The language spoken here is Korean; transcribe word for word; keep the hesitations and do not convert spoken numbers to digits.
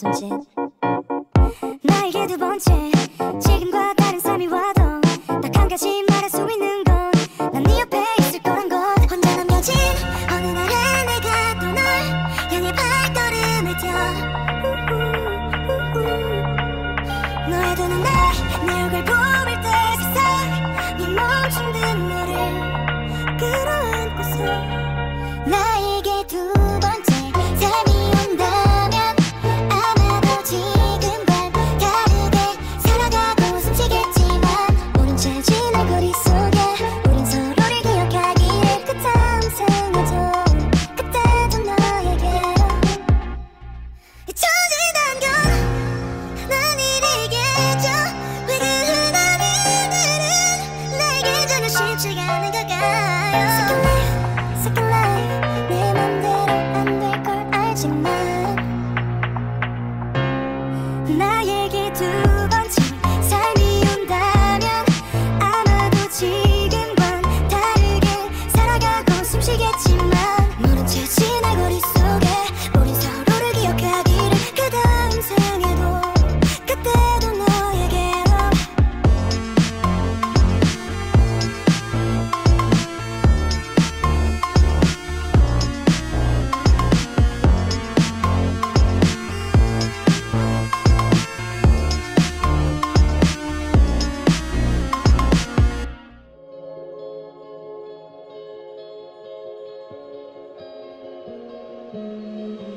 손짓. 나에게 두 번째 지금과 다른 삶이 와도 딱 한 가지 말할 수 있는 건 난 네 옆에 있을 거란 것. 혼자 남겨진 어느 날에 내가 또 널 향해 발걸음을 뛰어. 너의 두 눈에 내 얼굴 보일 때 세상이 멈춘 듯 너를 끌어안고서 나에게 두 번째 삶이 온다면 아마도 지금과 다르게 살아가고 숨쉬겠지만 모른 채 지날 거리 속에 우린 서로를 기억하기에 그 다음 생에도 그때도 너에게로 잊혀진단 건 난 이리겠죠. 왜 그 흔한 일들은 나에게 전혀 쉽지가 않은 걸까요? Second life, second life 내 맘대로 안 될 걸 알지만 나에게 두 번째 삶이 온다면 아마도 지금과는 다르게 살아가고 숨쉬겠지만 모른 채 지날 거리 속에 우린 서로를 기억하기를 그 다음 생에도 그때도 너에게로 Thank